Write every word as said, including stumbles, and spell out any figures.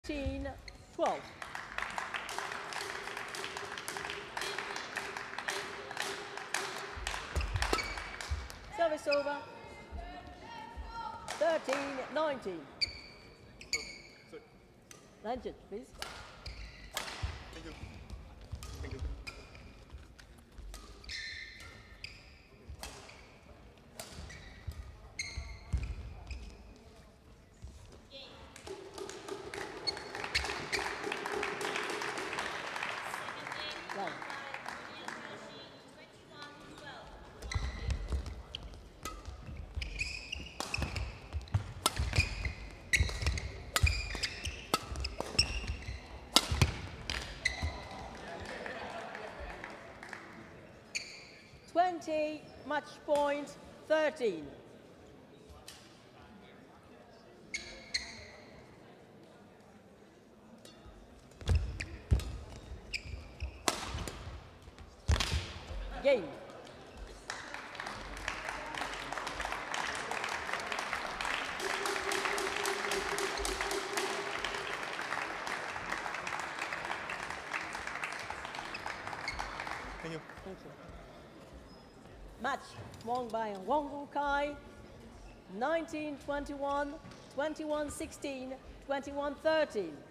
nineteen twelve. Service over. thirteen nineteen. Legend, please. Thank you. Thank you. Love. twenty, match point thirteen. Game. Thank you. Thank you. Match won by Wang Wukai, nineteen twenty-one, twenty-one sixteen, twenty-one thirteen.